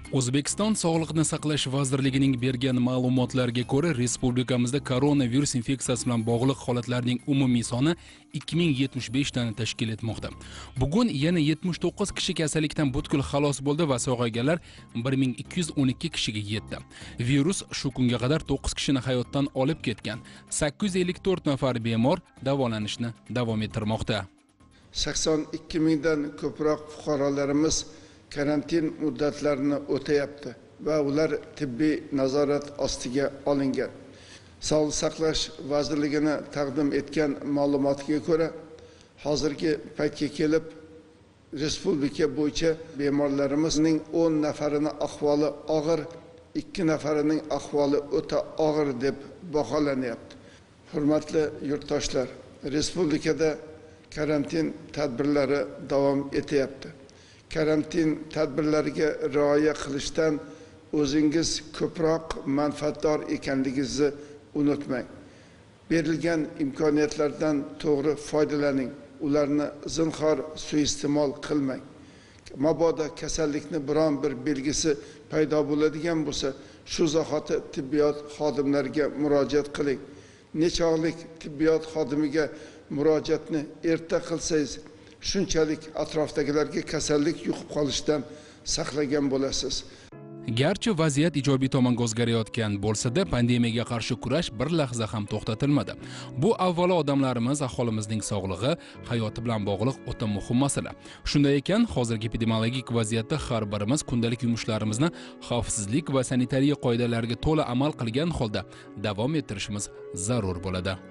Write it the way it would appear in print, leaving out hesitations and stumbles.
O'zbekiston Sog'liqni saqlash vazirligining bergan ma'lumotlarga ko'ra, respublikamizda koronavirus infeksiyasi bilan bog'liq holatlarning umumiy soni 2075 tani tashkil etmoqda. Bugun yana 79 kishi kasallikdan butkul xalos bo'ldi va sog'ayganlar 1212 kishiga yetdi. Virus shu kunga qadar 9 kishini hayotdan olib ketgan. 854 nafar bemor davolanishni davom ettirmoqda. 82 mingdan ko'proq fuqarolarimiz karantin muddatlarini o'tayapti va ular tibbiy nazorat ostiga olingan. Sog'liqni saqlash vazirligini taqdim etgan ma'lumotga ko'ra, hozirgi paytga kelib respublika bo'yicha bemorlarimizning 10 nafarining ahvoli og'ir, 2 nafarining ahvoli o'ta og'ir deb baholanyapti. Hurmatli yurtdoshlar, respublikada karantin tadbirlari davom etyapti. Karantin tadbirlariga rioya qilishdan o'zingiz ko'proq manfaatdor ekanligingizni unutmang. Berilgan imkoniyatlardan to'g'ri foydalaning. Ularni zinhor suiiste'mol qilmang. Mabodo kasallikni biron bir belgisi paydo bo'ladigan bo'lsa, shu zahoti tibbiyot xodimlariga murojaat qiling. Nechog'lik tibbiyot xodimiga murojaatni erta qilsangiz, shunchalik atrofdagilarga kasallik yuqib qolishdan saqlagan bo'lasiz. Garchi vaziyat ijobiy tomonga o'zgarayotgan bo'lsa-da, pandemiyaga qarshi kurash bir lahza ham to'xtatilmadi. Bu avvalo odamlarimiz, aholimizning sog'lig'i, hayoti bilan bog'liq o'ta muhim masala. Shunday ekan, hozirgi epidemiologik vaziyatda har birimiz kundalik yumushlarimizni xavfsizlik va sanitariya qoidalariga to'la amal qilgan holda davom ettirishimiz zarur bo'ladi.